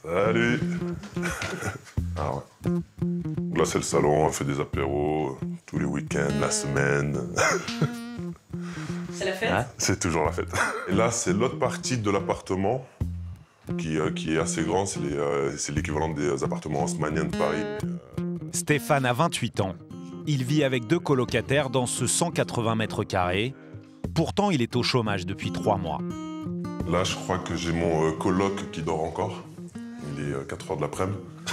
Salut. Ah ouais. Là, c'est le salon, on fait des apéros tous les week-ends, la semaine. C'est la fête? C'est toujours la fête. Et là, c'est l'autre partie de l'appartement qui est assez grand. C'est l'équivalent des appartements haussmanniens de Paris. Stéphane a 28 ans. Il vit avec 2 colocataires dans ce 180 mètres carrés. Pourtant, il est au chômage depuis 3 mois. Là, je crois que j'ai mon coloc qui dort encore. Il est 4 h de l'après-midi.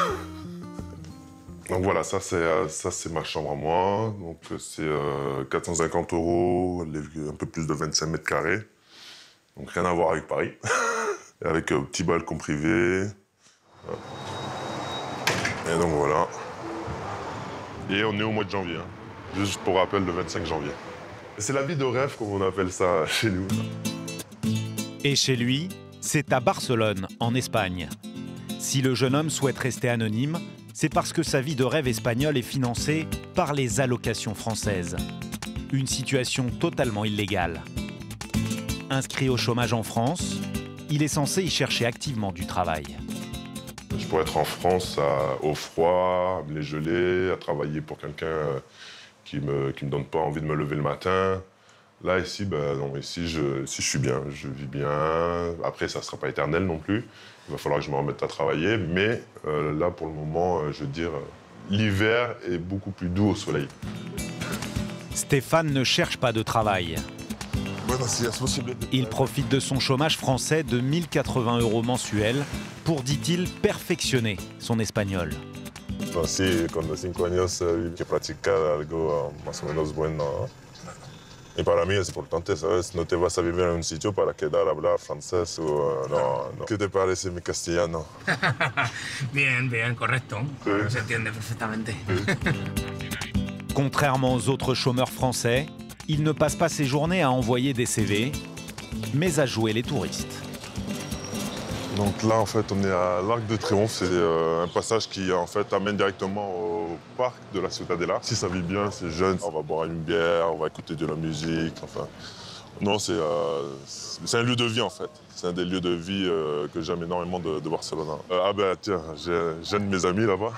Donc voilà, ça c'est ma chambre à moi. Donc c'est 450 €, un peu plus de 25 mètres carrés. Donc rien à voir avec Paris. Et avec un petit balcon privé. Et donc voilà. Et on est au mois de janvier. Hein. Juste pour rappel, le 25 janvier. C'est la vie de rêve, comme on appelle ça chez nous. Et chez lui, c'est à Barcelone, en Espagne. Si le jeune homme souhaite rester anonyme, c'est parce que sa vie de rêve espagnole est financée par les allocations françaises. Une situation totalement illégale. Inscrit au chômage en France, il est censé y chercher activement du travail. Je pourrais être en France au froid, à me les geler, à travailler pour quelqu'un qui me donne pas envie de me lever le matin. Là, ici, non, ici je suis bien, je vis bien. Après, ça ne sera pas éternel non plus. Il va falloir que je me remette à travailler. Mais là, pour le moment, je veux dire, l'hiver est beaucoup plus doux au soleil. Stéphane ne cherche pas de travail. Il profite de son chômage français de 1 080 € mensuels pour, dit-il, perfectionner son espagnol. Sí, con los 5 años que practicar algo más o menos bueno. Y para mí es importante, ¿sabes? No te vas a vivir en un sitio para quedar a hablar francés o no. ¿Qué te parece mi castellano? Bien, bien, correcto. Se entiende perfectamente. Contrairement aux autres chômeurs français, il ne passe pas ses journées à envoyer des CV, mais à jouer les touristes. Donc là, en fait, on est à l'Arc de Triomphe. C'est un passage qui, en fait, amène directement au parc de la Ciutadella. Si ça vit bien, c'est jeune, on va boire une bière, on va écouter de la musique, enfin... Non, c'est un lieu de vie, en fait. C'est un des lieux de vie que j'aime énormément de Barcelone. Ah ben, tiens, j'ai un de mes amis là-bas.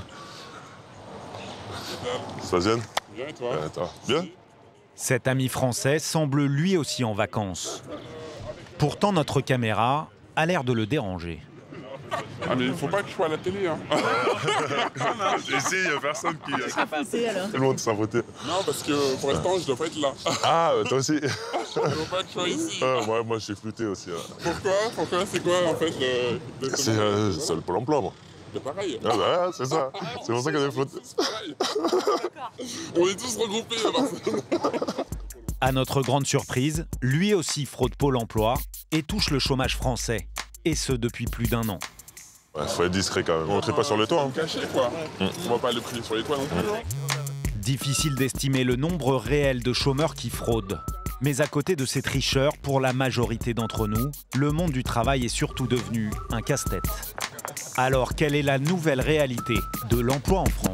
Ça vient? Bien, et toi? Bien? Cet ami français semble lui aussi en vacances. Pourtant, notre caméra a l'air de le déranger. Ah mais il faut pas que je sois à la télé, hein. Ici, il n'y a personne qui... alors. Tout le monde s'est voté. Non, parce que pour l'instant, je dois pas être là. Ah, toi aussi? Il faut pas que je sois ici. Moi, je suis flouté aussi. Pourquoi? C'est quoi, en fait, C'est le Pôle emploi, moi. C'est pareil. Ah bah, c'est ça. C'est pour ça qu'on est flotté. On est tous regroupés à Barcelone. À notre grande surprise, lui aussi fraude Pôle emploi et touche le chômage français. Et ce, depuis plus d'1 an. Ouais, faut être discret quand même. On ne crie pas sur les toits. Hein. Caché, quoi. On va pas le crier sur les toits non plus. Difficile d'estimer le nombre réel de chômeurs qui fraudent. Mais à côté de ces tricheurs, pour la majorité d'entre nous, le monde du travail est surtout devenu un casse-tête. Alors, quelle est la nouvelle réalité de l'emploi en France ?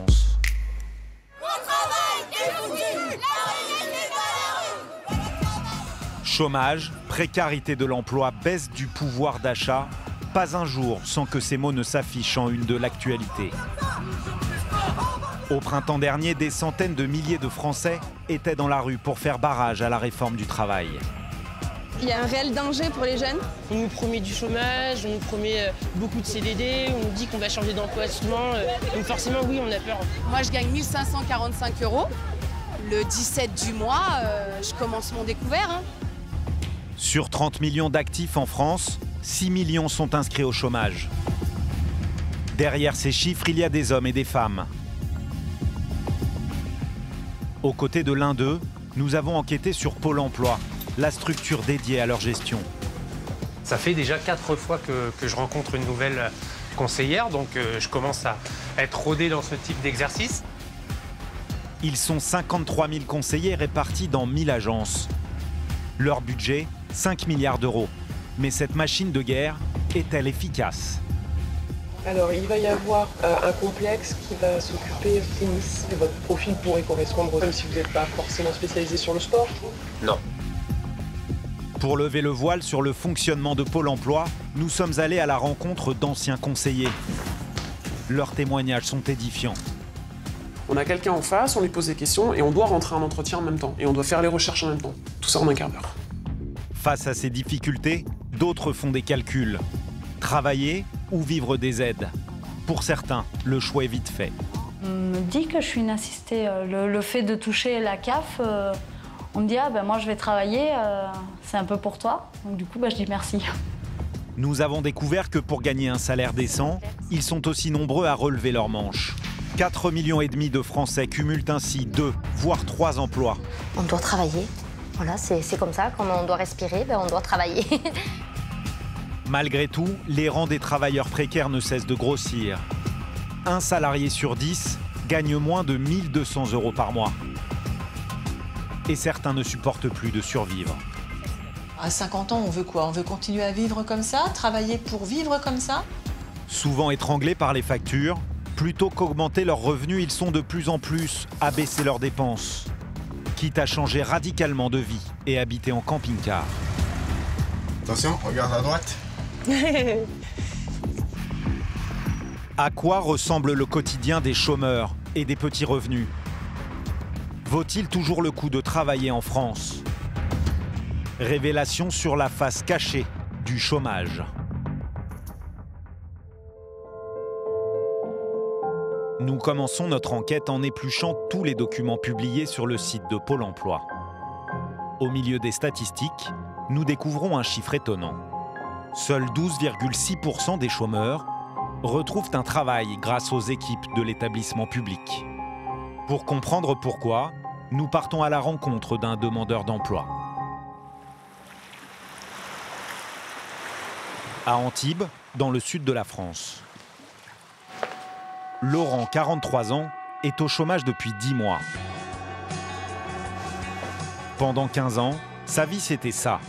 Chômage, précarité de l'emploi, baisse du pouvoir d'achat, pas un jour sans que ces mots ne s'affichent en une de l'actualité. Au printemps dernier, des centaines de milliers de Français étaient dans la rue pour faire barrage à la réforme du travail. Il y a un réel danger pour les jeunes. On nous promet du chômage, on nous promet beaucoup de CDD, on nous dit qu'on va changer d'emploi souvent. Donc forcément, oui, on a peur. Moi, je gagne 1 545 €. Le 17 du mois, je commence mon découvert. Hein. Sur 30 millions d'actifs en France, 6 millions sont inscrits au chômage. Derrière ces chiffres, il y a des hommes et des femmes. Aux côtés de l'un d'eux, nous avons enquêté sur Pôle emploi, la structure dédiée à leur gestion. Ça fait déjà 4 fois que je rencontre une nouvelle conseillère, donc je commence à être rodé dans ce type d'exercice. Ils sont 53 000 conseillers répartis dans 1000 agences. Leur budget, 5 milliards d'euros. Mais cette machine de guerre est-elle efficace ? Alors, il va y avoir un complexe qui va s'occuper du tennis. Et votre profil pourrait correspondre, même si vous n'êtes pas forcément spécialisé sur le sport. Non. Pour lever le voile sur le fonctionnement de Pôle emploi, nous sommes allés à la rencontre d'anciens conseillers. Leurs témoignages sont édifiants. On a quelqu'un en face, on lui pose des questions et on doit rentrer en entretien en même temps. Et on doit faire les recherches en même temps. Tout ça en un quart d'heure. Face à ces difficultés, d'autres font des calculs. Travailler ou vivre des aides. Pour certains, le choix est vite fait. On me dit que je suis une assistée. Le fait de toucher la CAF, on me dit « Ah ben moi je vais travailler, c'est un peu pour toi ». Donc du coup, je dis merci. Nous avons découvert que pour gagner un salaire décent, ils sont aussi nombreux à relever leurs manches. 4,5 millions de Français cumulent ainsi 2, voire 3 emplois. On doit travailler. Voilà, c'est comme ça. Quand on doit respirer, on doit travailler. Malgré tout, les rangs des travailleurs précaires ne cessent de grossir. Un salarié sur 10 gagne moins de 1 200 € par mois. Et certains ne supportent plus de survivre. À 50 ans, on veut quoi? On veut continuer à vivre comme ça? Travailler pour vivre comme ça? Souvent étranglés par les factures, plutôt qu'augmenter leurs revenus, ils sont de plus en plus à baisser leurs dépenses. Quitte à changer radicalement de vie et habiter en camping-car. Attention, regarde à droite. À quoi ressemble le quotidien des chômeurs et des petits revenus? Vaut-il toujours le coup de travailler en France? Révélation sur la face cachée du chômage. Nous commençons notre enquête en épluchant tous les documents publiés sur le site de Pôle emploi. Au milieu des statistiques, nous découvrons un chiffre étonnant. Seuls 12,6% des chômeurs retrouvent un travail grâce aux équipes de l'établissement public. Pour comprendre pourquoi, nous partons à la rencontre d'un demandeur d'emploi. À Antibes, dans le sud de la France. Laurent, 43 ans, est au chômage depuis 10 mois. Pendant 15 ans, sa vie c'était ça.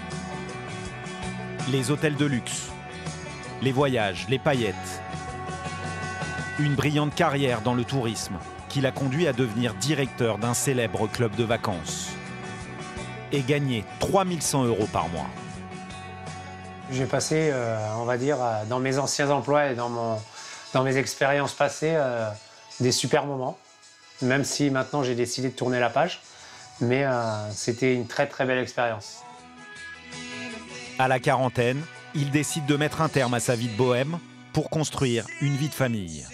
Les hôtels de luxe, les voyages, les paillettes. Une brillante carrière dans le tourisme qui l'a conduit à devenir directeur d'un célèbre club de vacances. Et gagner 3 100 € par mois. J'ai passé, on va dire, dans mes anciens emplois et dans mes expériences passées, des super moments. Même si maintenant j'ai décidé de tourner la page. Mais c'était une très très belle expérience. À la quarantaine, il décide de mettre un terme à sa vie de bohème pour construire une vie de famille.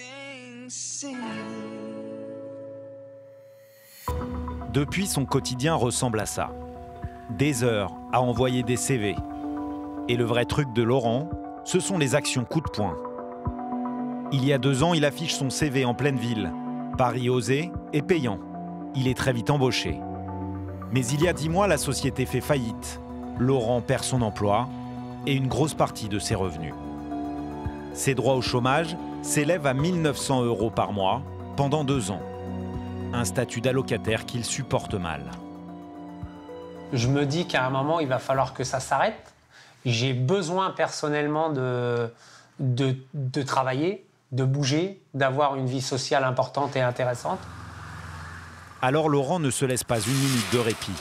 Depuis, son quotidien ressemble à ça. Des heures à envoyer des CV. Et le vrai truc de Laurent, ce sont les actions coup de poing. Il y a 2 ans, il affiche son CV en pleine ville. Pari osé et payant. Il est très vite embauché. Mais il y a 10 mois, la société fait faillite. Laurent perd son emploi et une grosse partie de ses revenus. Ses droits au chômage s'élèvent à 1 900 € par mois pendant 2 ans. Un statut d'allocataire qu'il supporte mal. Je me dis qu'à un moment, il va falloir que ça s'arrête. J'ai besoin personnellement de travailler, de bouger, d'avoir une vie sociale importante et intéressante. Alors Laurent ne se laisse pas une minute de répit.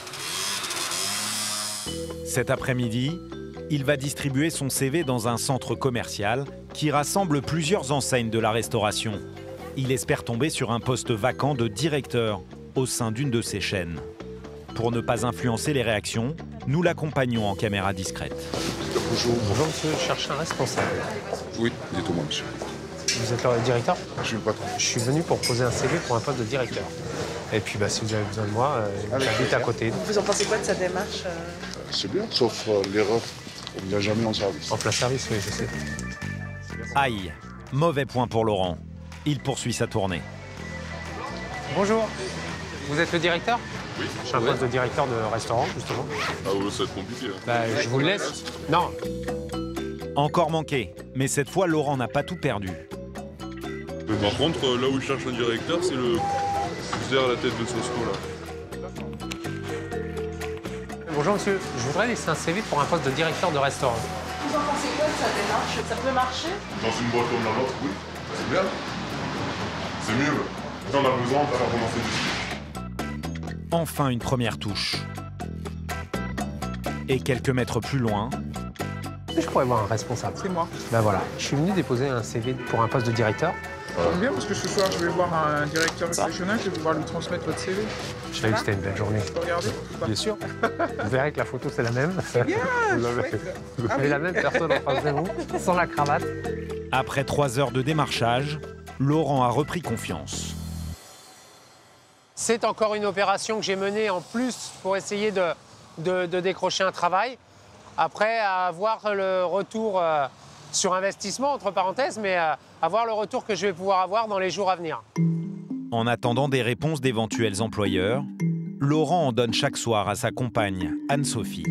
Cet après-midi, il va distribuer son CV dans un centre commercial qui rassemble plusieurs enseignes de la restauration. Il espère tomber sur un poste vacant de directeur au sein d'une de ces chaînes. Pour ne pas influencer les réactions, nous l'accompagnons en caméra discrète. Bonjour. Bonjour monsieur, je cherche un responsable. Oui, dites-moi monsieur. Vous êtes le directeur? Je suis le patron. Je suis venu pour poser un CV pour un poste de directeur. Et puis si vous avez besoin de moi, j'habite à côté. Vous en pensez quoi de sa démarche? C'est bien, sauf l'erreur. On n'y a jamais en service. En plein service, oui, je sais. Aïe, mauvais point pour Laurent. Il poursuit sa tournée. Bonjour, vous êtes le directeur? Oui. Je suis un poste de directeur de restaurant, justement. Ah oui, ça va être compliqué. Hein. Je vous le laisse. Non. Encore manqué, mais cette fois, Laurent n'a pas tout perdu. Par contre, là où je cherche un directeur, c'est le derrière la tête de Sosco, là. Bonjour monsieur, je voudrais laisser un CV pour un poste de directeur de restaurant. Vous en pensez quoi de sa démarche? Ça peut marcher? Dans une boîte comme la nôtre, oui, c'est bien. C'est mieux. Si on a besoin, on va commencer dessus. Enfin une première touche. Et quelques mètres plus loin... Je pourrais voir un responsable. C'est moi. Ben voilà, je suis venu déposer un CV pour un poste de directeur. Ça tombe bien parce que ce soir, je vais voir un directeur régional, je vais pouvoir lui transmettre votre CV. Je savais que c'était une belle journée. Tu peux regarder? Bien sûr. Vous verrez que la photo, c'est la même. Bien, vous avez la même personne en face de vous, sans la cravate. Après 3 heures de démarchage, Laurent a repris confiance. C'est encore une opération que j'ai menée en plus pour essayer de décrocher un travail. Après, avoir le retour sur investissement, entre parenthèses, mais avoir le retour que je vais pouvoir avoir dans les jours à venir. En attendant des réponses d'éventuels employeurs, Laurent en donne chaque soir à sa compagne, Anne-Sophie.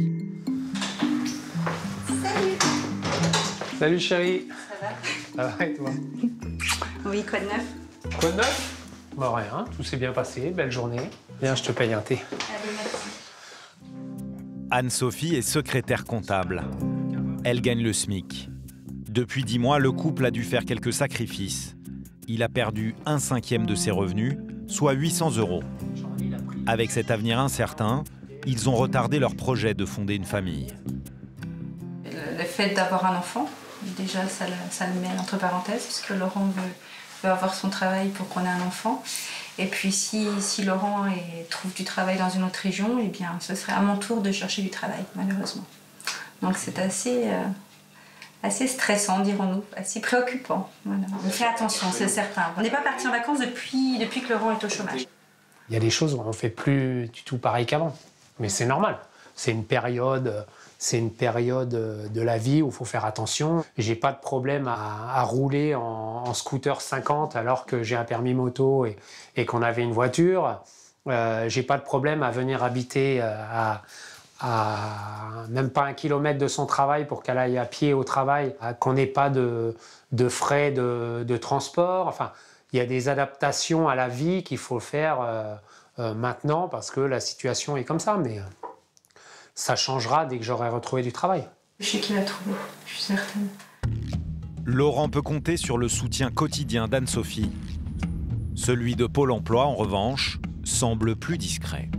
Salut. Salut chérie. Ça va? Ça va et toi? Oui, quoi de neuf? Quoi de neuf? Bah rien, tout s'est bien passé, belle journée. Viens, je te paye un thé. Allez, merci. Anne-Sophie est secrétaire comptable. Elle gagne le SMIC. Depuis 10 mois, le couple a dû faire quelques sacrifices. Il a perdu 1/5 de ses revenus, soit 800 €. Avec cet avenir incertain, ils ont retardé leur projet de fonder une famille. Le fait d'avoir un enfant, déjà, ça le met entre parenthèses, parce que Laurent veut avoir son travail pour qu'on ait un enfant. Et puis, si Laurent trouve du travail dans une autre région, eh bien, ce serait à mon tour de chercher du travail, malheureusement. Donc, c'est assez stressant, dirons-nous, assez préoccupant. Voilà. On fait attention, c'est certain. On n'est pas parti en vacances depuis que Laurent est au chômage. Il y a des choses où on ne fait plus du tout pareil qu'avant. Mais c'est normal. C'est une période de la vie où il faut faire attention. J'ai pas de problème à rouler en scooter 50 alors que j'ai un permis moto et qu'on avait une voiture. J'ai pas de problème à venir habiter à même pas 1 kilomètre de son travail pour qu'elle aille à pied au travail, qu'on n'ait pas de frais de transport. Enfin, il y a des adaptations à la vie qu'il faut faire maintenant parce que la situation est comme ça. Mais ça changera dès que j'aurai retrouvé du travail. Je sais qu'il va trouver, je suis certaine. Laurent peut compter sur le soutien quotidien d'Anne-Sophie. Celui de Pôle emploi, en revanche, semble plus discret.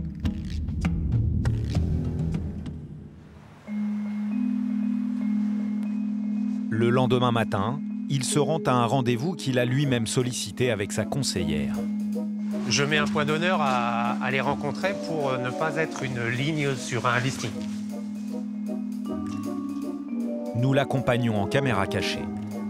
Le lendemain matin, il se rend à un rendez-vous qu'il a lui-même sollicité avec sa conseillère. Je mets un point d'honneur à les rencontrer pour ne pas être une ligne sur un listing. Nous l'accompagnons en caméra cachée.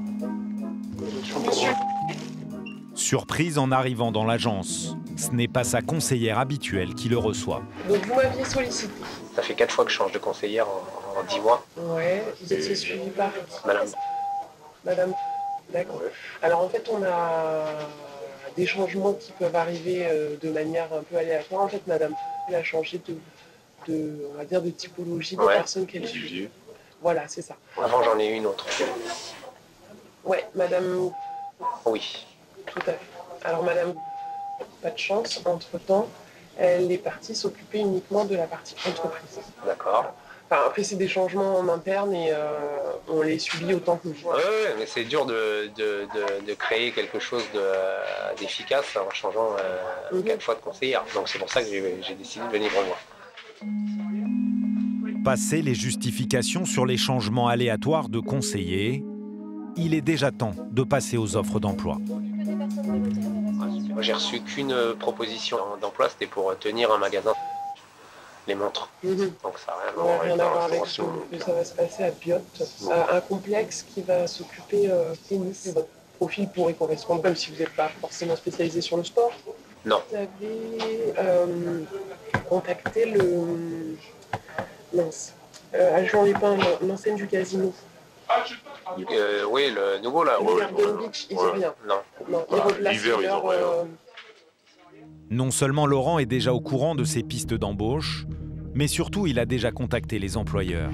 Surprise en arrivant dans l'agence, ce n'est pas sa conseillère habituelle qui le reçoit. Donc vous m'aviez sollicité. Ça fait 4 fois que je change de conseillère en 10 mois. Ouais, vous étiez suivi par Madame. Madame. D'accord. Alors en fait, on a des changements qui peuvent arriver de manière un peu aléatoire. En fait, Madame elle a changé on va dire, de typologie de personnes qu'elle suit. Voilà, c'est ça. Avant, j'en ai eu une autre. Ouais, Madame. Oui. Tout à fait. Alors Madame, pas de chance, entre-temps, elle est partie s'occuper uniquement de la partie entreprise. D'accord. Enfin, après, c'est des changements en interne et on les subit autant que vous. Oui, mais c'est dur de créer quelque chose d'efficace en changeant 4 fois de conseillère. Donc c'est pour ça que j'ai décidé de venir en moi. Passé les justifications sur les changements aléatoires de conseillers, il est déjà temps de passer aux offres d'emploi. Moi, j'ai reçu qu'une proposition d'emploi, c'était pour tenir un magasin. Les montres. Donc ça n'a rien à voir avec ce que ça va se passer à Biot, un complexe qui va s'occuper tennis. Votre profil pourrait correspondre, même si vous n'êtes pas forcément spécialisé sur le sport. Non. Vous avez contacté le à Jean-Lépin, l'enseigne du casino. Oui, le nouveau là. Garden Beach, ils n'ont rien. Non, ils replacent leur... Non seulement Laurent est déjà au courant de ses pistes d'embauche, mais surtout il a déjà contacté les employeurs.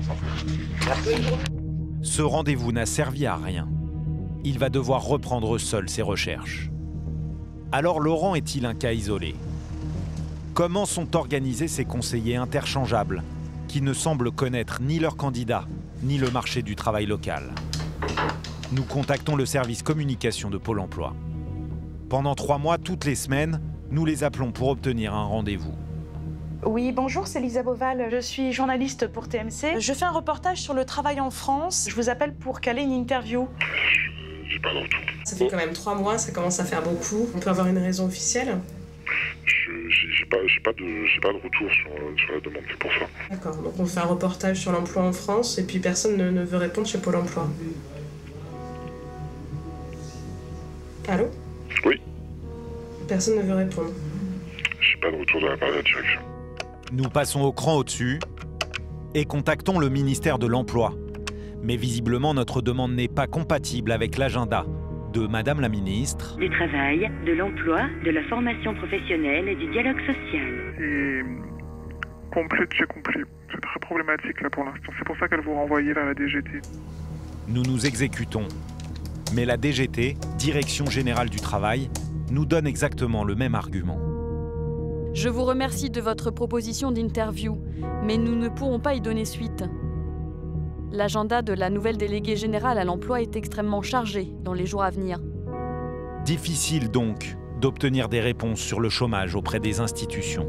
Ce rendez-vous n'a servi à rien. Il va devoir reprendre seul ses recherches. Alors Laurent est-il un cas isolé? Comment sont organisés ces conseillers interchangeables qui ne semblent connaître ni leurs candidats, ni le marché du travail local? Nous contactons le service communication de Pôle emploi. Pendant 3 mois, toutes les semaines, nous les appelons pour obtenir un rendez-vous. Oui, bonjour, c'est Lisa Boval. Je suis journaliste pour TMC. Je fais un reportage sur le travail en France. Je vous appelle pour caler une interview. J'ai pas de retour. Ça fait quand même 3 mois, ça commence à faire beaucoup. On peut avoir une raison officielle? J'ai pas de retour sur la demande, c'est pour ça. D'accord, donc on fait un reportage sur l'emploi en France et puis personne ne veut répondre chez Pôle emploi. Allô? Oui. Personne ne veut répondre. J'ai pas de retour de la part de la direction. Nous passons au cran au-dessus et contactons le ministère de l'Emploi. Mais visiblement, notre demande n'est pas compatible avec l'agenda de Madame la ministre. Du travail, de l'emploi, de la formation professionnelle et du dialogue social. Et complet de chez complet. C'est très problématique là pour l'instant. C'est pour ça qu'elle vous renvoyait vers la DGT. Nous nous exécutons. Mais la DGT, Direction Générale du Travail, nous donne exactement le même argument. Je vous remercie de votre proposition d'interview, mais nous ne pourrons pas y donner suite. L'agenda de la nouvelle déléguée générale à l'emploi est extrêmement chargé dans les jours à venir. Difficile donc d'obtenir des réponses sur le chômage auprès des institutions.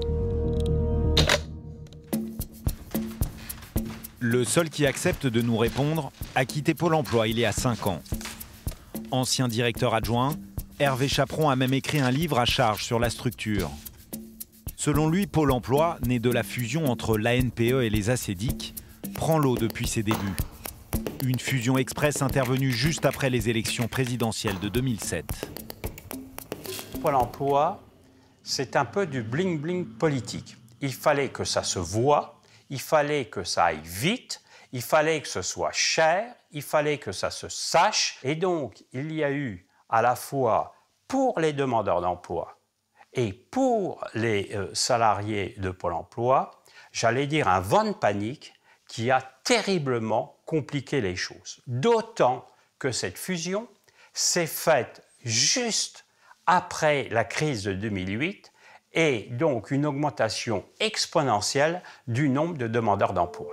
Le seul qui accepte de nous répondre a quitté Pôle emploi il y a 5 ans. Ancien directeur adjoint, Hervé Chaperon a même écrit un livre à charge sur la structure. Selon lui, Pôle emploi, né de la fusion entre l'ANPE et les ACEDIC, prend l'eau depuis ses débuts. Une fusion express intervenue juste après les élections présidentielles de 2007. Pôle emploi, c'est un peu du bling-bling politique. Il fallait que ça se voie, il fallait que ça aille vite, il fallait que ce soit cher, il fallait que ça se sache. Et donc, il y a eu à la fois pour les demandeurs d'emploi et pour les salariés de Pôle emploi, j'allais dire un vent de panique qui a terriblement compliqué les choses. D'autant que cette fusion s'est faite juste après la crise de 2008 et donc une augmentation exponentielle du nombre de demandeurs d'emploi.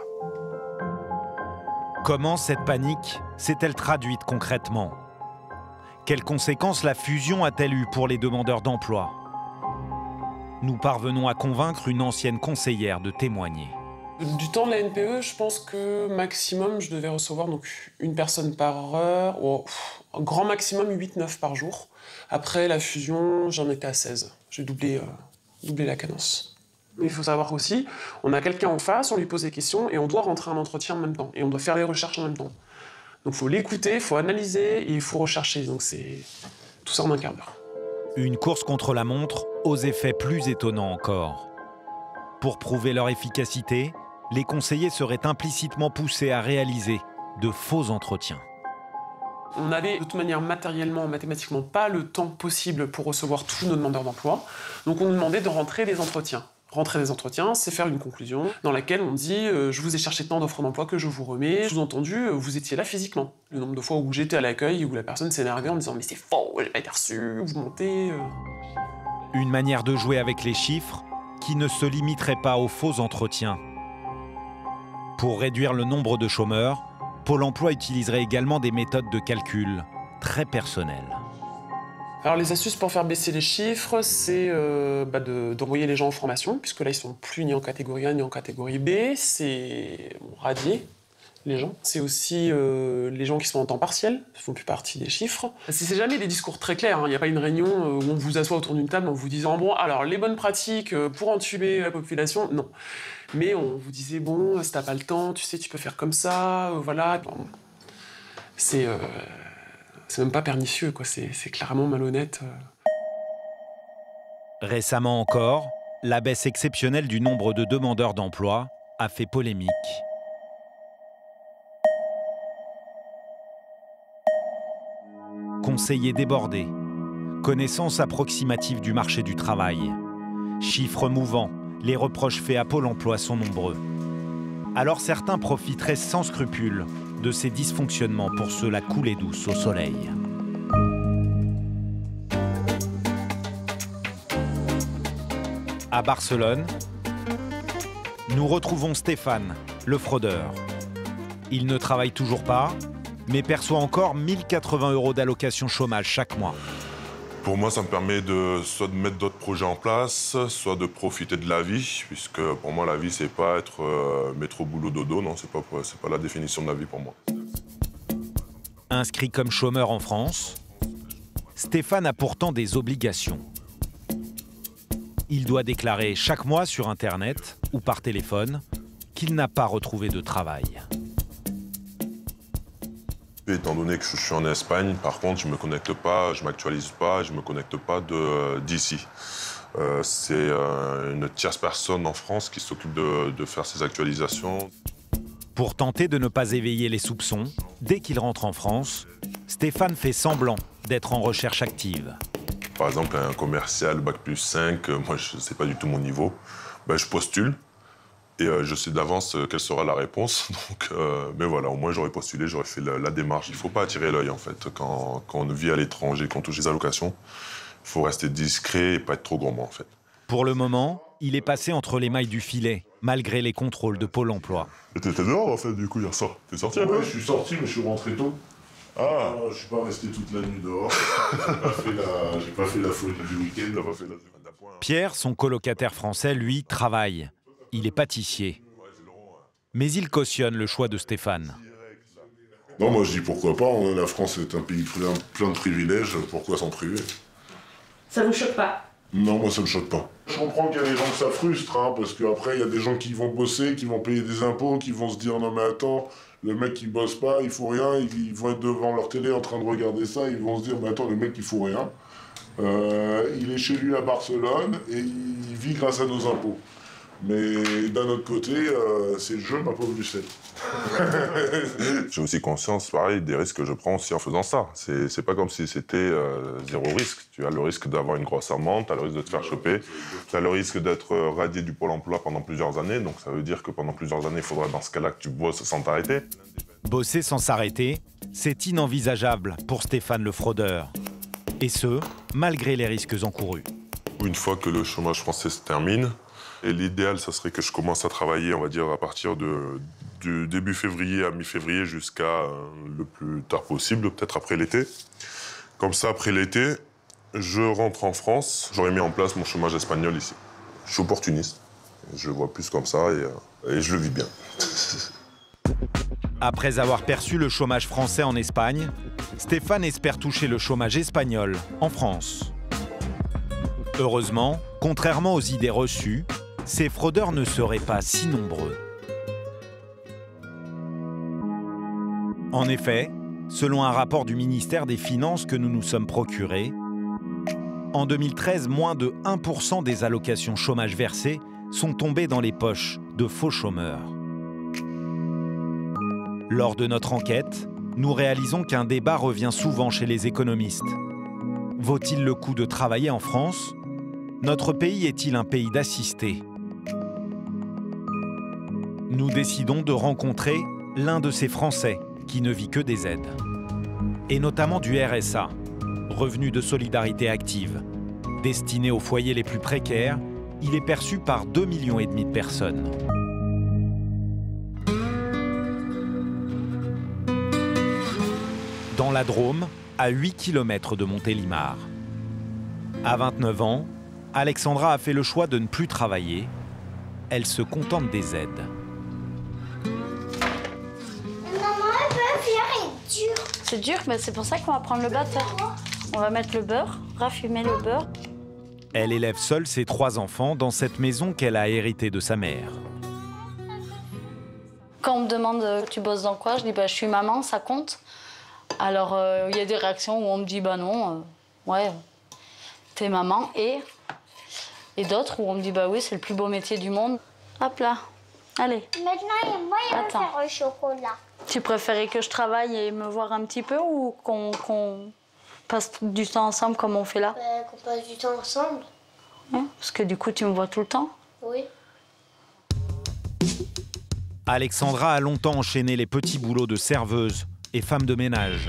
Comment cette panique s'est-elle traduite concrètement? Quelles conséquences la fusion a-t-elle eu pour les demandeurs d'emploi? Nous parvenons à convaincre une ancienne conseillère de témoigner. Du temps de la NPE, je pense que maximum, je devais recevoir donc une personne par heure, ou grand maximum 8-9 par jour. Après la fusion, j'en étais à 16. J'ai doublé la cadence. Mais il faut savoir aussi, on a quelqu'un en face, on lui pose des questions et on doit rentrer un entretien en même temps. Et on doit faire les recherches en même temps. Donc il faut l'écouter, il faut analyser et il faut rechercher. Donc c'est tout ça en un quart d'heure. Une course contre la montre aux effets plus étonnants encore. Pour prouver leur efficacité, les conseillers seraient implicitement poussés à réaliser de faux entretiens. On n'avait de toute manière matériellement, mathématiquement pas le temps possible pour recevoir tous nos demandeurs d'emploi. Donc on nous demandait de rentrer des entretiens. Rentrer des entretiens, c'est faire une conclusion dans laquelle on dit je vous ai cherché tant d'offres d'emploi que je vous remets. Sous-entendu, vous étiez là physiquement. Le nombre de fois où j'étais à l'accueil, où la personne s'énervait en me disant mais c'est faux, j'ai pas été reçu, vous mentez. Une manière de jouer avec les chiffres qui ne se limiterait pas aux faux entretiens. Pour réduire le nombre de chômeurs, Pôle emploi utiliserait également des méthodes de calcul très personnelles. Alors les astuces pour faire baisser les chiffres, c'est d'envoyer les gens en formation, puisque là ils sont plus ni en catégorie A ni en catégorie B, c'est radier les gens. C'est aussi les gens qui sont en temps partiel, ne font plus partie des chiffres. C'est jamais des discours très clairs, il n'y a pas une réunion où on vous assoit autour d'une table en vous disant bon alors les bonnes pratiques pour entuber la population, non. Mais on vous disait bon si t'as pas le temps, tu sais tu peux faire comme ça, voilà. Bon, c'est même pas pernicieux, quoi. C'est clairement malhonnête. Récemment encore, la baisse exceptionnelle du nombre de demandeurs d'emploi a fait polémique. Conseillers débordés, connaissance approximative du marché du travail, chiffres mouvants, les reproches faits à Pôle emploi sont nombreux. Alors certains profiteraient sans scrupule de ces dysfonctionnements pour se la couler douce au soleil. À Barcelone, nous retrouvons Stéphane, le fraudeur. Il ne travaille toujours pas, mais perçoit encore 1 080 € d'allocation chômage chaque mois. Pour moi, ça me permet soit de mettre d'autres projets en place, soit de profiter de la vie, puisque pour moi, la vie, c'est pas être métro, boulot, dodo, non, c'est pas la définition de la vie pour moi. Inscrit comme chômeur en France, Stéphane a pourtant des obligations. Il doit déclarer chaque mois sur Internet ou par téléphone qu'il n'a pas retrouvé de travail. Étant donné que je suis en Espagne, par contre, je ne me connecte pas, je ne m'actualise pas, je ne me connecte pas d'ici. C'est une tierce personne en France qui s'occupe de faire ces actualisations. Pour tenter de ne pas éveiller les soupçons, dès qu'il rentre en France, Stéphane fait semblant d'être en recherche active. Par exemple, un commercial Bac+5, moi, je ne sais pas du tout mon niveau, ben, je postule. Et je sais d'avance quelle sera la réponse. Donc, mais voilà, au moins j'aurais postulé, j'aurais fait la démarche. Il ne faut pas attirer l'œil en fait. Quand on vit à l'étranger, quand on touche les allocations, il faut rester discret et pas être trop gourmand en fait. Pour le moment, il est passé entre les mailles du filet, malgré les contrôles de Pôle emploi. T'étais dehors en fait du coup hier soir. T'es sorti un peu? Ouais, je suis sorti mais je suis rentré tôt. Ah, je suis pas resté toute la nuit dehors. J'ai pas fait la folie du week-end. Pierre, son colocataire français, lui, travaille. Il est pâtissier. Mais il cautionne le choix de Stéphane. Non, moi je dis pourquoi pas. La France est un pays plein de privilèges. Pourquoi s'en priver? Ça vous choque pas? Non, moi ça me choque pas. Je comprends qu'il y a des gens que ça frustre, hein, parce qu'après il y a des gens qui vont bosser, qui vont payer des impôts, qui vont se dire non mais attends, le mec il bosse pas, il fout rien, ils vont être devant leur télé en train de regarder ça, ils vont se dire mais attends, le mec il fout rien. Il est chez lui à Barcelone et il vit grâce à nos impôts. Mais d'un autre côté, c'est le jeu, ma pauvre Lucette. J'ai aussi conscience, pareil, des risques que je prends aussi en faisant ça. C'est pas comme si c'était zéro risque. Tu as le risque d'avoir une grosse amende, tu as le risque de te faire choper, tu as le risque d'être radié du Pôle emploi pendant plusieurs années. Donc ça veut dire que pendant plusieurs années, il faudra dans ce cas-là que tu bosses sans t'arrêter. Bosser sans s'arrêter, c'est inenvisageable pour Stéphane le fraudeur. Et ce, malgré les risques encourus. Une fois que le chômage français se termine, et l'idéal, ça serait que je commence à travailler, on va dire, à partir du début février à mi-février jusqu'à le plus tard possible, peut-être après l'été. Comme ça, après l'été, je rentre en France. J'aurais mis en place mon chômage espagnol ici. Je suis opportuniste. Je le vois plus comme ça et je le vis bien. Après avoir perçu le chômage français en Espagne, Stéphane espère toucher le chômage espagnol en France. Heureusement, contrairement aux idées reçues, ces fraudeurs ne seraient pas si nombreux. En effet, selon un rapport du ministère des Finances que nous nous sommes procurés, en 2013, moins de 1% des allocations chômage versées sont tombées dans les poches de faux chômeurs. Lors de notre enquête, nous réalisons qu'un débat revient souvent chez les économistes. Vaut-il le coup de travailler en France ? Notre pays est-il un pays d'assistés ? Nous décidons de rencontrer l'un de ces Français qui ne vit que des aides. Et notamment du RSA, Revenu de solidarité active. Destiné aux foyers les plus précaires, il est perçu par 2,5 millions de personnes. Dans la Drôme, à 8 km de Montélimar. À 29 ans, Alexandra a fait le choix de ne plus travailler. Elle se contente des aides. C'est dur, mais c'est pour ça qu'on va prendre le batteur. On va mettre le beurre, raffumer le beurre. Elle élève seule ses 3 enfants dans cette maison qu'elle a héritée de sa mère. Quand on me demande tu bosses dans quoi, je dis je suis maman, ça compte. Alors il y a des réactions où on me dit non, ouais, t'es maman. Et d'autres où on me dit oui, c'est le plus beau métier du monde. Hop là, allez. Maintenant, moi, il va faire le chocolat. Tu préférais que je travaille et me voir un petit peu ou qu'on passe du temps ensemble comme on fait là? Qu'on passe du temps ensemble. Ouais, parce que du coup, tu me vois tout le temps. Oui. Alexandra a longtemps enchaîné les petits boulots de serveuse et femme de ménage.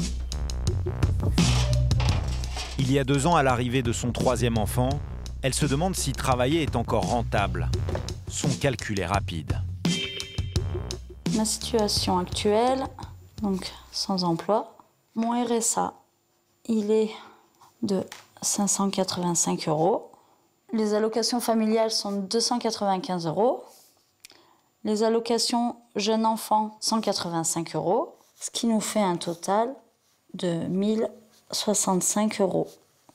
Il y a 2 ans, à l'arrivée de son 3e enfant, elle se demande si travailler est encore rentable. Son calcul est rapide. Ma situation actuelle, donc sans emploi, mon RSA, il est de 585 €. Les allocations familiales sont de 295 €. Les allocations jeunes enfants, 185 €, ce qui nous fait un total de 1065 €.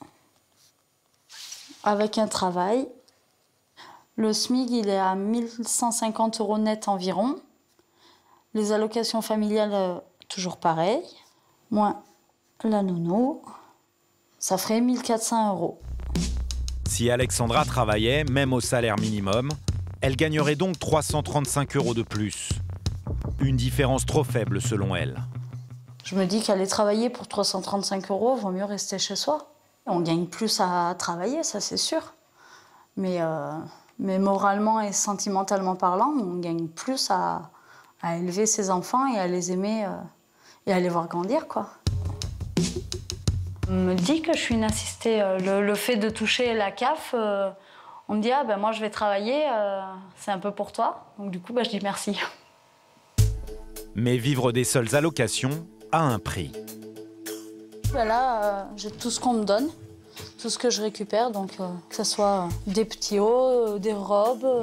Avec un travail, le SMIC il est à 1150 € net environ. Les allocations familiales, toujours pareil, moins la nounou, ça ferait 1400 €. Si Alexandra travaillait, même au salaire minimum, elle gagnerait donc 335 € de plus. Une différence trop faible selon elle. Je me dis qu'aller travailler pour 335 €, vaut mieux rester chez soi. On gagne plus à travailler, ça c'est sûr. Mais moralement et sentimentalement parlant, on gagne plus à élever ses enfants et à les aimer et à les voir grandir, quoi. On me dit que je suis une assistée. Le fait de toucher la CAF, on me dit « Ah ben moi je vais travailler, c'est un peu pour toi ». Donc du coup, je dis merci. Mais vivre des seules allocations a un prix. Là, j'ai tout ce qu'on me donne, tout ce que je récupère, donc que ce soit des petits hauts, des robes.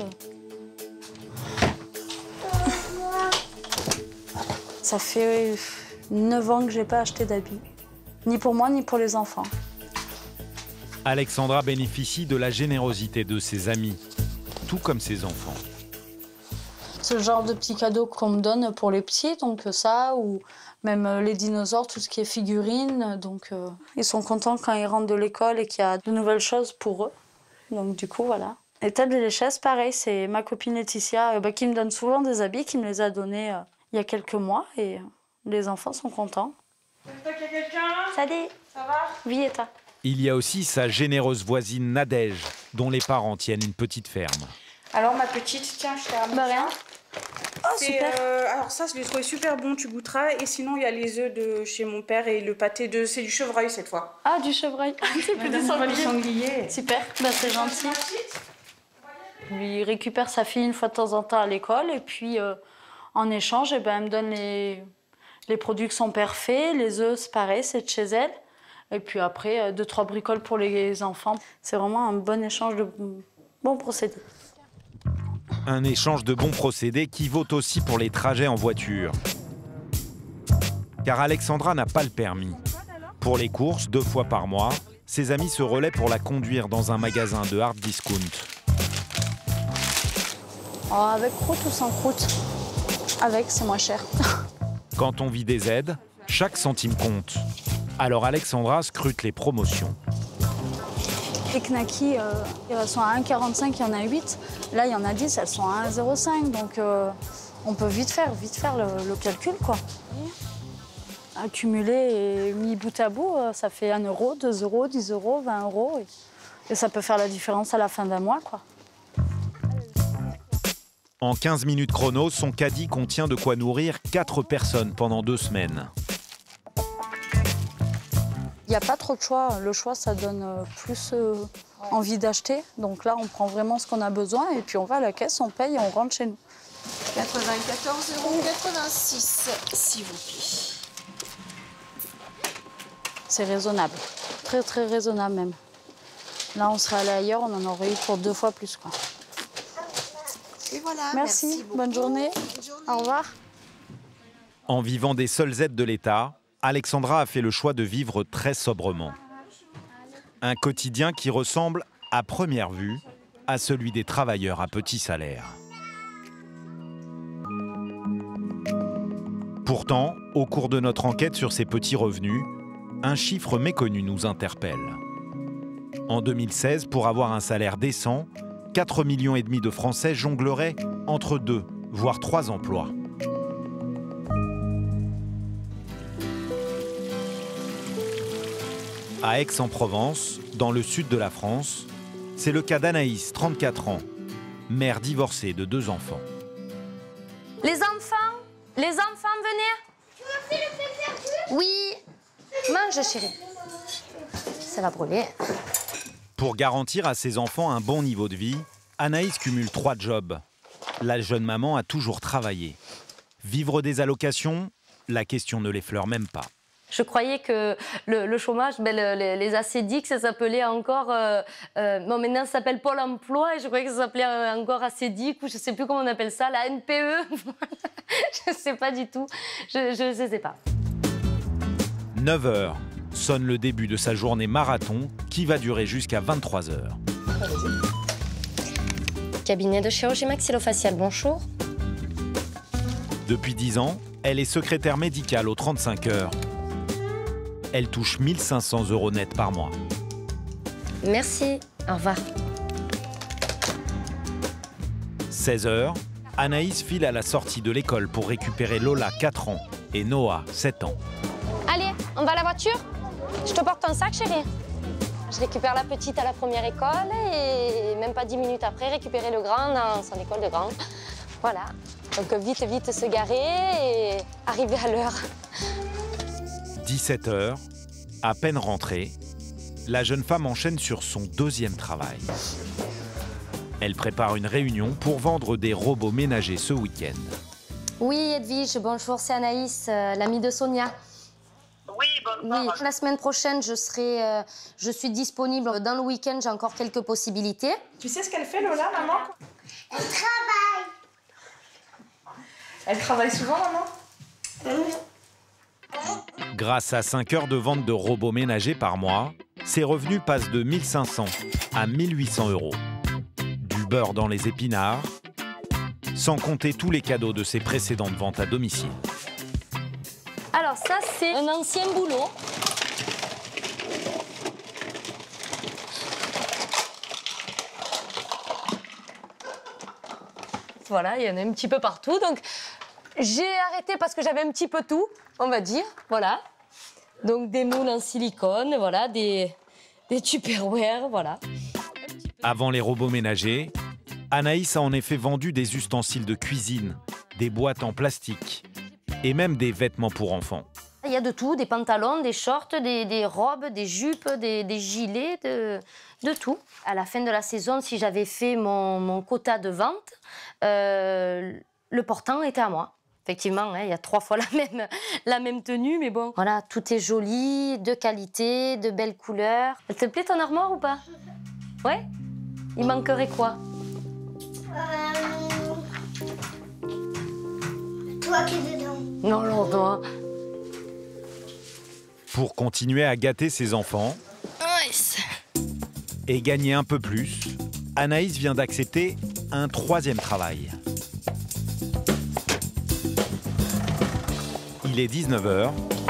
Ça fait 9 ans que j'ai pas acheté d'habits, ni pour moi ni pour les enfants. Alexandra bénéficie de la générosité de ses amis, tout comme ses enfants. C'est le genre de petits cadeaux qu'on me donne pour les petits, donc ça, ou même les dinosaures, tout ce qui est figurines. Donc ils sont contents quand ils rentrent de l'école et qu'il y a de nouvelles choses pour eux. Donc du coup, voilà. Les tables et les chaises, pareil, c'est ma copine Laetitia qui me donne souvent des habits, qui me les a donnés il y a quelques mois, et les enfants sont contents. T'as quelqu'un? Salut. Ça va? Oui, et toi? Il y a aussi sa généreuse voisine Nadège, dont les parents tiennent une petite ferme. Alors ma petite, tiens, je t'ai ramené rien. Oh, super. Alors ça, je l'ai trouvé super bon, tu goûteras. Et sinon, il y a les œufs de chez mon père et le pâté de... C'est du chevreuil cette fois. Ah, du chevreuil. C'est plus du sanglier. Super, c'est gentil. Il récupère sa fille une fois de temps en temps à l'école et puis en échange, elle me donne les produits que son père fait. Les œufs, c'est pareil, c'est de chez elle. Et puis après, 2-3 bricoles pour les enfants. C'est vraiment un bon échange de bons procédés. Un échange de bons procédés qui vaut aussi pour les trajets en voiture. Car Alexandra n'a pas le permis. Pour les courses, 2 fois par mois, ses amis se relaient pour la conduire dans un magasin de hard discount. Oh, avec croûte ou sans croûte? Avec, c'est moins cher. Quand on vit des aides, chaque centime compte. Alors Alexandra scrute les promotions. Les knackis, elles sont à 1,45, il y en a 8. Là, il y en a 10, elles sont à 1,05. Donc, on peut vite faire le calcul, quoi. Accumulé et mis bout à bout, ça fait 1 €, 2 €, 10 €, 20 €. Et ça peut faire la différence à la fin d'un mois, quoi. En 15 minutes chrono, son caddie contient de quoi nourrir 4 personnes pendant 2 semaines. Il n'y a pas trop de choix. Le choix, ça donne plus envie d'acheter. Donc là, on prend vraiment ce qu'on a besoin et puis on va à la caisse, on paye et on rentre chez nous. 94,86 €, s'il vous plaît. C'est raisonnable. Très, très raisonnable même. Là, on serait allé ailleurs, on en aurait eu pour 2 fois plus, quoi. Et voilà, merci bonne journée. Au revoir. En vivant des seules aides de l'État, Alexandra a fait le choix de vivre très sobrement. Un quotidien qui ressemble, à première vue, à celui des travailleurs à petit salaire. Pourtant, au cours de notre enquête sur ces petits revenus, un chiffre méconnu nous interpelle. En 2016, pour avoir un salaire décent, 4,5 millions de Français jongleraient entre 2, voire 3 emplois. À Aix-en-Provence, dans le sud de la France, c'est le cas d'Anaïs, 34 ans, mère divorcée de 2 enfants. Les enfants, venez. Oui, mange chérie. Ça va brûler. Pour garantir à ses enfants un bon niveau de vie, Anaïs cumule 3 jobs. La jeune maman a toujours travaillé. Vivre des allocations, la question ne l'effleure même pas. Je croyais que le chômage, les ACDIC, ça s'appelait encore... bon, maintenant, ça s'appelle Pôle emploi et je croyais que ça s'appelait encore ACDIC ou je ne sais plus comment on appelle ça, la NPE. Je ne sais pas du tout. Je ne sais pas. 9 h sonne le début de sa journée marathon qui va durer jusqu'à 23 h. Cabinet de chirurgie maxillofaciale, bonjour. Depuis 10 ans, elle est secrétaire médicale aux 35 heures. Elle touche 1 500 € net par mois. Merci, au revoir. 16 h, Anaïs file à la sortie de l'école pour récupérer Lola, 4 ans, et Noah, 7 ans. Allez, on va à la voiture? Je te porte ton sac, chérie. Je récupère la petite à la première école et même pas 10 minutes après, récupérer le grand dans son école de grande. Voilà. Donc vite, vite se garer et arriver à l'heure. 17 h, à peine rentrée, la jeune femme enchaîne sur son 2e travail. Elle prépare une réunion pour vendre des robots ménagers ce week-end. Oui, Edwige, bonjour, c'est Anaïs, l'amie de Sonia. Oui, bonjour. Oui, la semaine prochaine, je suis disponible. Dans le week-end, j'ai encore quelques possibilités. Tu sais ce qu'elle fait, Lola, maman? Elle travaille. Elle travaille souvent, maman? Grâce à 5 heures de vente de robots ménagers par mois, ses revenus passent de 1 500 à 1 800 €. Du beurre dans les épinards, sans compter tous les cadeaux de ses précédentes ventes à domicile. Alors ça, c'est un ancien boulot. Voilà, il y en a un petit peu partout. Donc, j'ai arrêté parce que j'avais un petit peu tout, on va dire. Voilà. Donc, des moules en silicone, voilà, des Tupperware, voilà. Avant les robots ménagers, Anaïs a en effet vendu des ustensiles de cuisine, des boîtes en plastique et même des vêtements pour enfants. Il y a de tout, des pantalons, des shorts, des robes, des jupes, des gilets, de tout. À la fin de la saison, si j'avais fait mon quota de vente, le portant était à moi. Effectivement, hein, il y a 3 fois la même tenue, mais bon. Voilà, tout est joli, de qualité, de belles couleurs. Elle te plaît ton armoire ou pas? Ouais? Il manquerait quoi? Toi qui es dedans. Non, non, toi. Pour continuer à gâter ses enfants et gagner un peu plus, Anaïs vient d'accepter un 3e travail. Il est 19 h.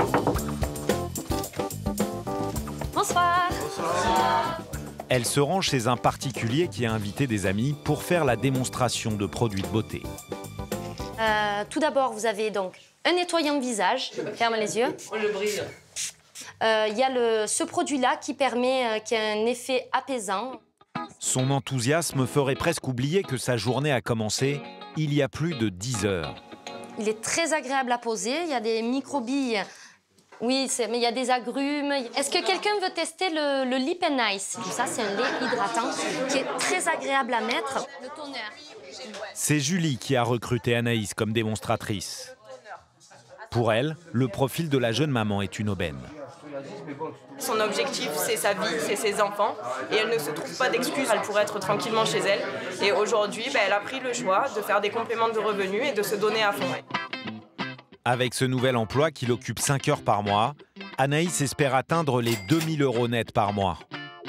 Bonsoir. Bonsoir. Elle se rend chez un particulier qui a invité des amis pour faire la démonstration de produits de beauté. Tout d'abord, vous avez donc un nettoyant visage. Ferme les yeux. On le brille. Il y a ce produit-là qui a un effet apaisant. Son enthousiasme ferait presque oublier que sa journée a commencé il y a plus de 10 heures. Il est très agréable à poser. Il y a des microbilles. Oui, mais il y a des agrumes. Est-ce que quelqu'un veut tester le Lip and Ice? Ça, c'est un lait hydratant qui est très agréable à mettre. Le toner. C'est Julie qui a recruté Anaïs comme démonstratrice. Pour elle, le profil de la jeune maman est une aubaine. Son objectif, c'est sa vie, c'est ses enfants. Et elle ne se trouve pas d'excuses, elle pourrait être tranquillement chez elle. Et aujourd'hui, elle a pris le choix de faire des compléments de revenus et de se donner à fond. Avec ce nouvel emploi qui l'occupe 5 heures par mois, Anaïs espère atteindre les 2 000 € net par mois.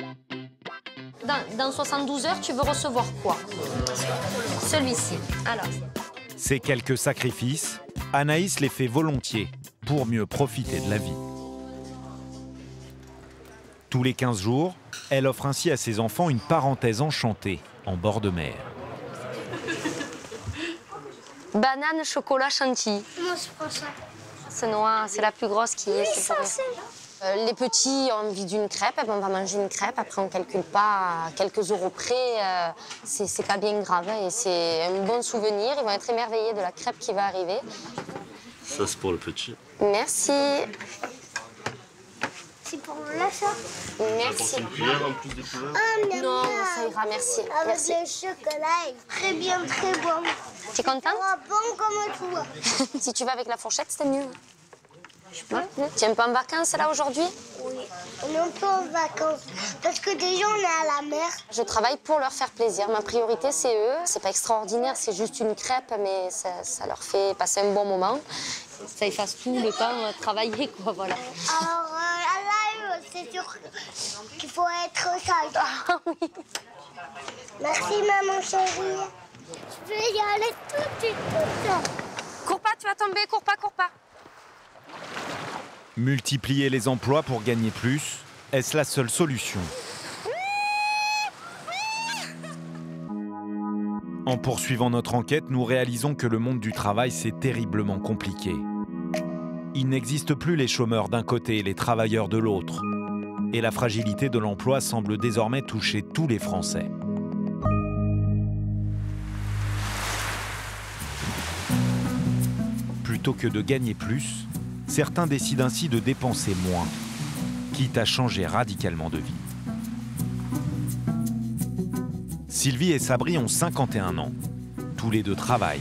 Dans 72 heures, tu veux recevoir quoi? Celui-ci. Alors. Ces quelques sacrifices, Anaïs les fait volontiers pour mieux profiter de la vie. Tous les 15 jours, elle offre ainsi à ses enfants une parenthèse enchantée en bord de mer. Banane, chocolat, chantilly. Moi, je prends ça. C'est noir, c'est la plus grosse qui est. Ça, c'est... Les petits ont envie d'une crêpe, on va manger une crêpe. Après, on ne calcule pas à quelques euros près. C'est pas bien grave et c'est un bon souvenir. Ils vont être émerveillés de la crêpe qui va arriver. Ça, c'est pour le petit. Merci. C'est pour là, ça? Merci. Une cuillère en plus des couleurs? Non, ça ira, merci. Avec Merci. le chocolat, très bien, très bon. Tu es contente? Bon comme toi. Si tu vas avec la fourchette, c'est mieux. Je peux? Tu n'es pas en vacances là aujourd'hui? Oui, on est un peu en vacances parce que déjà on est à la mer. Je travaille pour leur faire plaisir. Ma priorité, c'est eux. C'est pas extraordinaire, c'est juste une crêpe, mais ça leur fait passer un bon moment. Ça efface tout le temps travailler, quoi, voilà. Alors là, c'est sûr qu'il faut être sage. Ah oui. Merci maman chérie. Je vais y aller tout de suite comme ça. Cours pas, tu vas tomber, cours pas, cours pas. Multiplier les emplois pour gagner plus, est-ce la seule solution? En poursuivant notre enquête, nous réalisons que le monde du travail, c'est terriblement compliqué. Il n'existe plus les chômeurs d'un côté et les travailleurs de l'autre. Et la fragilité de l'emploi semble désormais toucher tous les Français. Plutôt que de gagner plus, certains décident ainsi de dépenser moins, quitte à changer radicalement de vie. Sylvie et Sabri ont 51 ans. Tous les deux travaillent.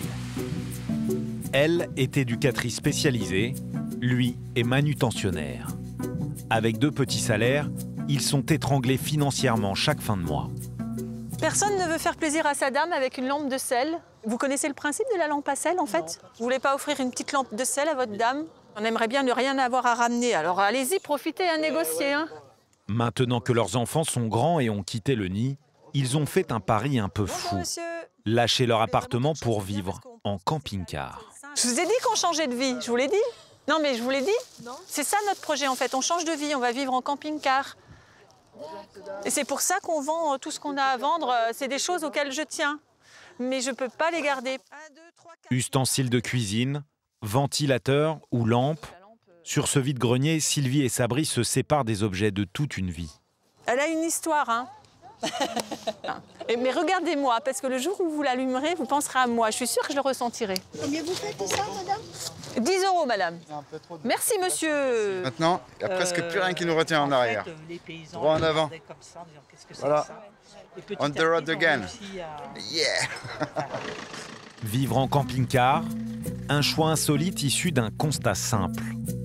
Elle est éducatrice spécialisée, lui est manutentionnaire. Avec 2 petits salaires, ils sont étranglés financièrement chaque fin de mois. Personne ne veut faire plaisir à sa dame avec une lampe de sel. Vous connaissez le principe de la lampe à sel, en fait? Vous voulez pas offrir une petite lampe de sel à votre dame? On aimerait bien ne rien avoir à ramener, alors allez-y, profitez à négocier. Hein. Maintenant que leurs enfants sont grands et ont quitté le nid, ils ont fait un pari un peu fou. Lâcher leur appartement pour vivre en camping-car. Je vous ai dit qu'on changeait de vie, je vous l'ai dit. Non, mais je vous l'ai dit. C'est ça notre projet, en fait. On change de vie, on va vivre en camping-car. Et c'est pour ça qu'on vend tout ce qu'on a à vendre. C'est des choses auxquelles je tiens. Mais je ne peux pas les garder. Ustensiles de cuisine, ventilateurs ou lampes. Sur ce vide-grenier, Sylvie et Sabri se séparent des objets de toute une vie. Elle a une histoire, hein. Mais regardez-moi, parce que le jour où vous l'allumerez, vous penserez à moi. Je suis sûre que je le ressentirai. Combien vous faites tout ça, madame? 10 € madame. Merci, monsieur. Maintenant, il n'y a presque plus rien qui nous retient en arrière. Droit en avant. Voilà. On the road again. Yeah. Vivre en camping-car, un choix insolite issu d'un constat simple.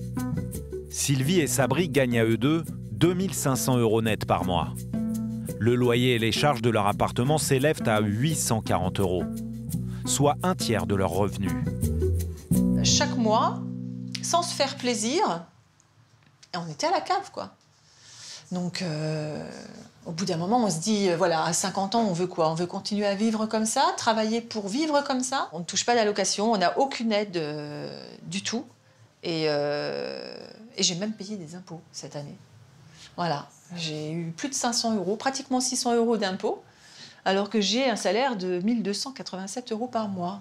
Sylvie et Sabri gagnent à eux deux 2500 € net par mois. Le loyer et les charges de leur appartement s'élèvent à 840 €, soit un tiers de leurs revenus. Chaque mois, sans se faire plaisir, on était à la cave, quoi. Donc, au bout d'un moment, on se dit, voilà, à 50 ans, on veut quoi? On veut continuer à vivre comme ça, travailler pour vivre comme ça. On ne touche pas d'allocation, on n'a aucune aide du tout. Et j'ai même payé des impôts cette année. Voilà, j'ai eu plus de 500 €, pratiquement 600 € d'impôts, alors que j'ai un salaire de 1287 € par mois.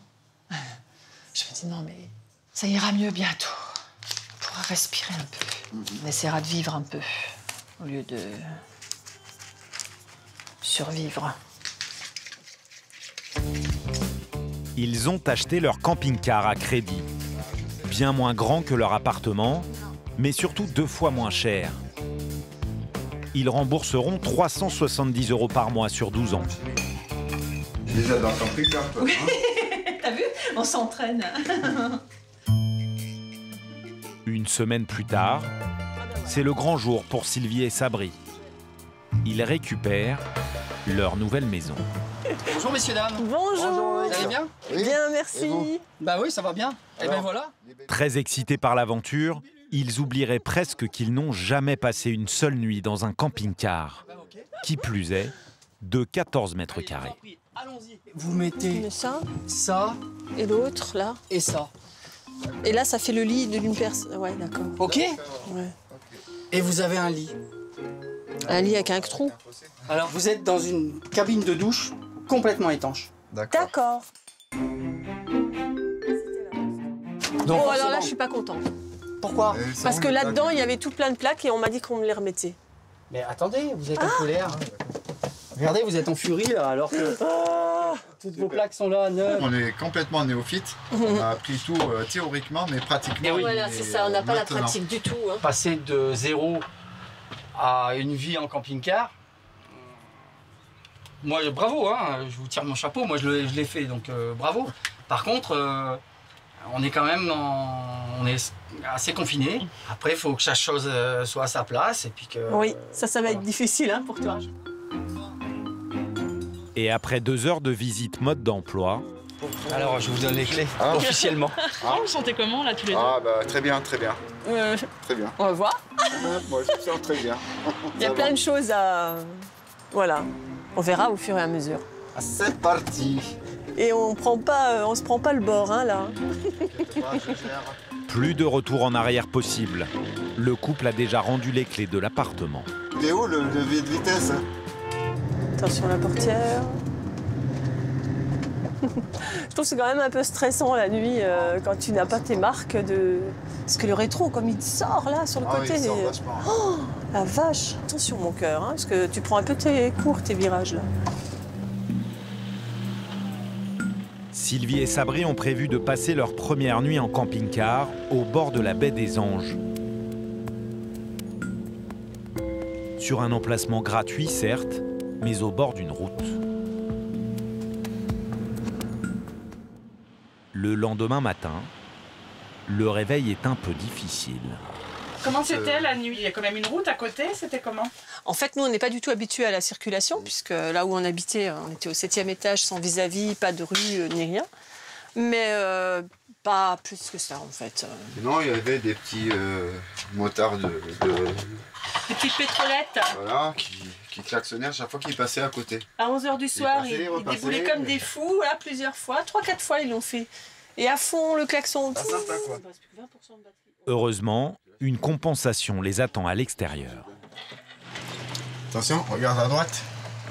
Je me dis, non, mais ça ira mieux bientôt. On pourra respirer un peu. On essaiera de vivre un peu, au lieu de survivre. Ils ont acheté leur camping-car à crédit. Bien moins grand que leur appartement, mais surtout 2 fois moins cher. Ils rembourseront 370 € par mois sur 12 ans. Déjà dans le camping-car, toi, Oui, hein? t'as vu? On s'entraîne. Une semaine plus tard, c'est le grand jour pour Sylvie et Sabri. Ils récupèrent leur nouvelle maison. Bonjour messieurs, dames. Bonjour. Vous allez bien? Bien, merci. Bah oui, ça va bien. Et ben voilà. Très excités par l'aventure, ils oublieraient presque qu'ils n'ont jamais passé une seule nuit dans un camping-car. Qui plus est, de 14 mètres carrés. Vous mettez ça et l'autre là et ça. Et là, ça fait le lit d'une personne. Ouais, d'accord. Ok. Ouais. Et vous avez un lit. Un lit avec un trou. Alors vous êtes dans une cabine de douche complètement étanche. D'accord. Donc, oh, alors là, je suis pas content. Pourquoi? Parce que là-dedans, il y avait tout plein de plaques et on m'a dit qu'on me les remettait. Mais attendez, vous êtes en colère. Regardez, vous êtes en furie là, alors que toutes vos plaques sont là, neuves. On est complètement néophyte. On a appris tout théoriquement, mais pratiquement. Et oui. Voilà, c'est ça, on n'a pas la maintenant. pratique du tout. Hein. Passer de 0 à une vie en camping-car, moi, bravo, hein, je vous tire mon chapeau, moi je l'ai fait, donc bravo. Par contre, On est quand même on est assez confiné. Après, il faut que chaque chose soit à sa place et puis que. Oui, ça va être difficile hein, pour toi. Et après 2 heures de visite mode d'emploi. Alors, je vous donne les clés, officiellement. Vous vous sentez comment, là, tous les deux? Très bien, très bien. Très bien. On va voir. Moi, je me sens très bien. Il y a plein de choses à... Voilà. On verra au fur et à mesure. C'est parti. Et on se prend pas le bord, hein, là. Plus de retour en arrière possible. Le couple a déjà rendu les clés de l'appartement. Il est où le levier de vitesse? Attention à la portière. Je trouve que c'est quand même un peu stressant la nuit quand tu n'as pas tes marques de... Parce que le rétro, comme il sort là sur le côté... Il sort vachement. Oh, la vache. Attention mon cœur, hein, parce que tu prends un peu tes virages là. Sylvie et Sabri ont prévu de passer leur première nuit en camping-car au bord de la baie des Anges. Sur un emplacement gratuit, certes, mais au bord d'une route. Le lendemain matin, le réveil est un peu difficile. Comment c'était la nuit? Il y a quand même une route à côté, c'était comment? En fait, nous, on n'est pas du tout habitués à la circulation, puisque là où on habitait, on était au 7e étage, sans vis-à-vis, pas de rue, ni rien. Mais pas plus que ça, en fait. Sinon, il y avait des petits motards Des petites pétrolettes. Voilà, qui klaxonnaient à chaque fois qu'ils passaient à côté. À 11h du soir, ils déboulaient comme des fous, là, plusieurs fois, 3-4 fois, ils l'ont fait. Et à fond, le klaxon. Sympa, quoi. Heureusement, une compensation les attend à l'extérieur. Attention, regarde à droite.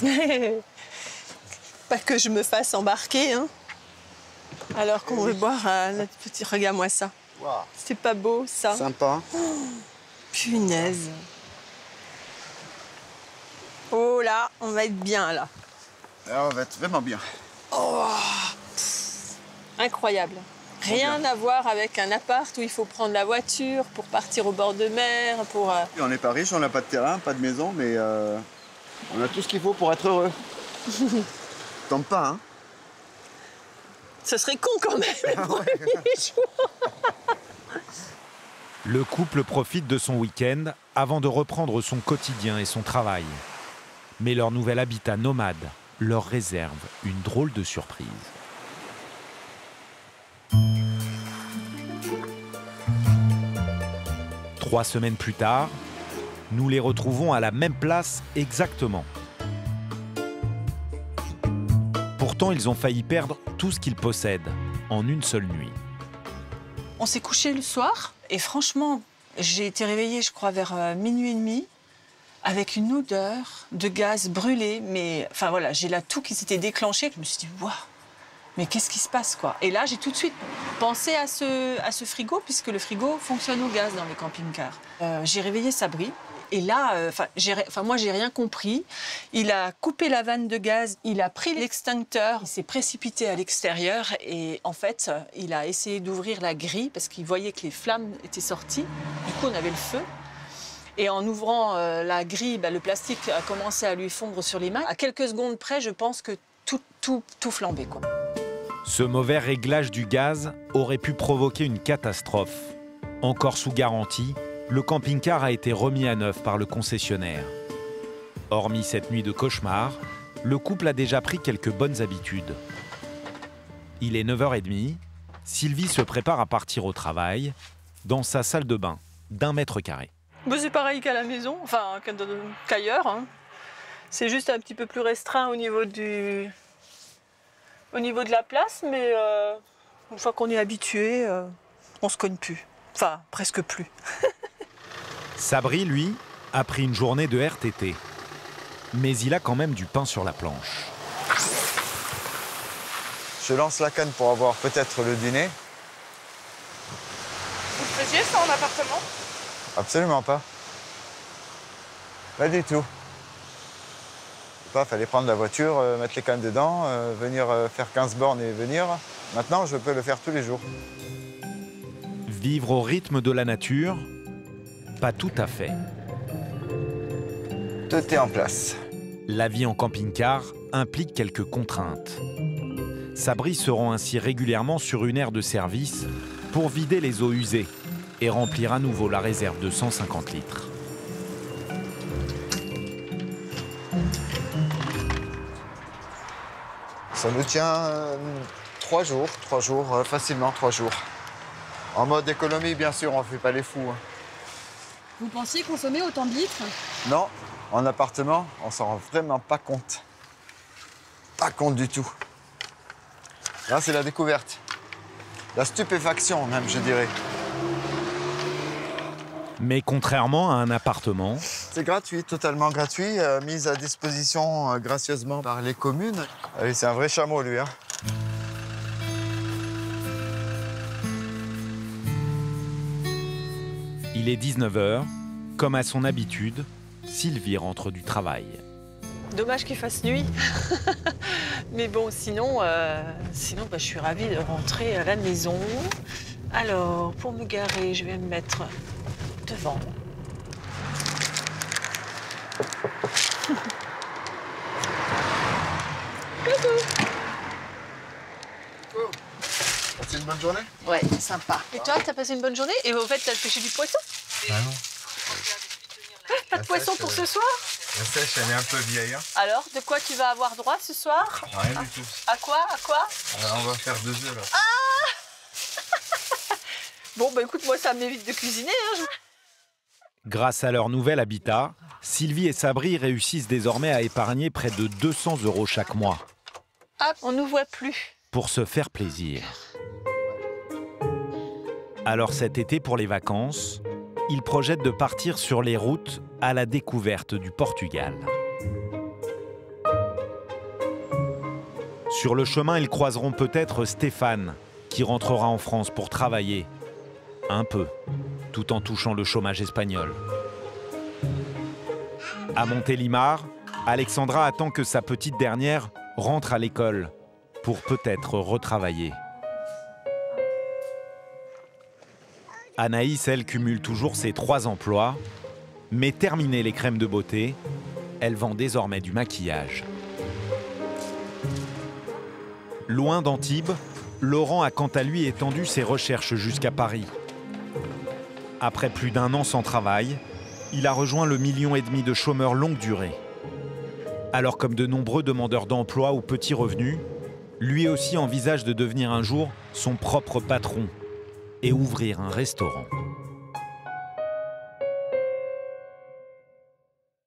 Pas que je me fasse embarquer, hein. Alors qu'on veut boire notre petit... Regarde-moi ça. Wow. C'est pas beau, ça? Sympa. Oh, punaise. Oh là, on va être bien, là. Là, on va être vraiment bien. Oh, incroyable. Rien à voir avec un appart où il faut prendre la voiture pour partir au bord de mer, pour... On n'est pas riche, on n'a pas de terrain, pas de maison, mais on a tout ce qu'il faut pour être heureux. Tombe pas, hein? Ce serait con quand même, le premier jour. Le couple profite de son week-end avant de reprendre son quotidien et son travail. Mais leur nouvel habitat nomade leur réserve une drôle de surprise. Trois semaines plus tard, nous les retrouvons à la même place exactement. Pourtant, ils ont failli perdre tout ce qu'ils possèdent en une seule nuit. On s'est couché le soir et franchement, j'ai été réveillée, je crois, vers minuit et demi avec une odeur de gaz brûlé. Mais enfin voilà, j'ai la toux qui s'était déclenchée. Je me suis dit, waouh, mais qu'est-ce qui se passe, quoi? Et là, j'ai tout de suite pensé à ce frigo, puisque le frigo fonctionne au gaz dans les camping-cars. J'ai réveillé Sabri. Et là, moi, j'ai rien compris. Il a coupé la vanne de gaz, il a pris l'extincteur, il s'est précipité à l'extérieur et en fait, il a essayé d'ouvrir la grille parce qu'il voyait que les flammes étaient sorties. Du coup, on avait le feu. Et en ouvrant la grille, le plastique a commencé à lui fondre sur les mains. À quelques secondes près, je pense que tout flambait, quoi. Ce mauvais réglage du gaz aurait pu provoquer une catastrophe. Encore sous garantie, le camping-car a été remis à neuf par le concessionnaire. Hormis cette nuit de cauchemar, le couple a déjà pris quelques bonnes habitudes. Il est 9h30, Sylvie se prépare à partir au travail dans sa salle de bain d'1 mètre carré. C'est pareil qu'à la maison, enfin qu'ailleurs, hein. C'est juste un petit peu plus restreint au niveau de la place, mais une fois qu'on est habitué, on se cogne plus. Enfin, presque plus. Sabri, lui, a pris une journée de RTT. Mais il a quand même du pain sur la planche. Je lance la canne pour avoir peut-être le dîner. Vous faisiez ça en appartement? Absolument pas. Pas du tout. Il fallait prendre la voiture, mettre les cannes dedans, venir faire 15 bornes et venir. Maintenant, je peux le faire tous les jours. Vivre au rythme de la nature? Pas tout à fait. Tout est en place. La vie en camping-car implique quelques contraintes. Sabri se rend ainsi régulièrement sur une aire de service pour vider les eaux usées et remplir à nouveau la réserve de 150 litres. Ça nous tient 3 jours, facilement 3 jours. En mode économie, bien sûr, on ne fait pas les fous. Hein. Vous pensiez consommer autant de litres? Non, en appartement, on ne s'en rend vraiment pas compte. Pas compte du tout. Là, c'est la découverte. La stupéfaction, même, je dirais. Mais contrairement à un appartement... C'est gratuit, totalement gratuit, mis à disposition gracieusement par les communes. Ah, c'est un vrai chameau, lui. Hein. Il est 19 h. Comme à son habitude, Sylvie rentre du travail. Dommage qu'il fasse nuit. Mais bon, sinon je suis ravie de rentrer à la maison. Alors, pour me garer, je vais me mettre devant. Passé une bonne journée? Ouais, sympa. Et toi, t'as passé une bonne journée? Et au fait, t'as pêché du poisson? Ah non. Pas de poisson pour ce soir? La sèche, elle est un peu vieille. Hein. Alors, de quoi tu vas avoir droit ce soir? Rien du tout. À quoi? On va faire 2 œufs, là. Ah! Bon, bah écoute, moi, ça m'évite de cuisiner. Hein. Grâce à leur nouvel habitat, Sylvie et Sabri réussissent désormais à épargner près de 200 € chaque mois. Hop, on nous voit plus. Pour se faire plaisir. Alors cet été, pour les vacances, ils projettent de partir sur les routes à la découverte du Portugal. Sur le chemin, ils croiseront peut-être Stéphane, qui rentrera en France pour travailler. Un peu, tout en touchant le chômage espagnol. À Montélimar, Alexandra attend que sa petite dernière rentre à l'école pour peut-être retravailler. Anaïs, elle, cumule toujours ses 3 emplois, mais terminée les crèmes de beauté, elle vend désormais du maquillage. Loin d'Antibes, Laurent a quant à lui étendu ses recherches jusqu'à Paris. Après plus d'1 an sans travail, il a rejoint le 1,5 million de chômeurs longue durée. Alors comme de nombreux demandeurs d'emploi ou petits revenus, lui aussi envisage de devenir un jour son propre patron et ouvrir un restaurant.